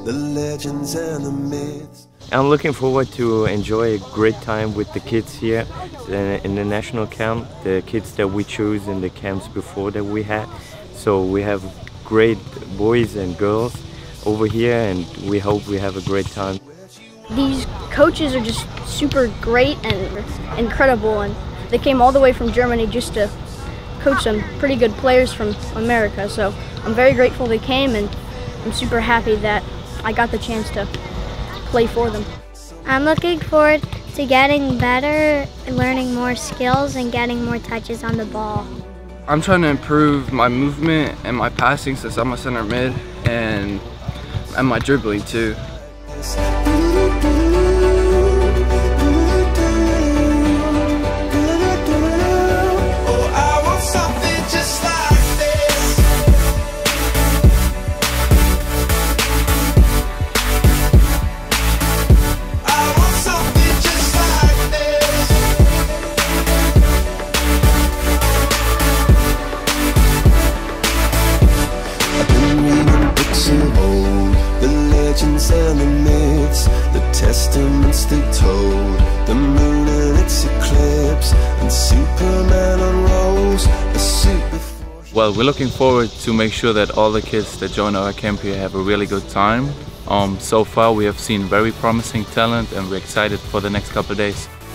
the legends and the myths. I'm looking forward to enjoy a great time with the kids here in the national camp, the kids that we choose in the camps before that we had. So we have great boys and girls over here, and we hope we have a great time. These coaches are just super great and incredible, and they came all the way from Germany just to coach some pretty good players from America. So I'm very grateful they came, and I'm super happy that I got the chance to play for them. I'm looking forward to getting better, learning more skills, and getting more touches on the ball. I'm trying to improve my movement and my passing since I'm a center mid, and my dribbling too. And the myths, the testaments that told the moon and its eclipse, and Superman unrolls a super. Well, we're looking forward to make sure that all the kids that join our camp here have a really good time. So far we have seen very promising talent, and we're excited for the next couple of days.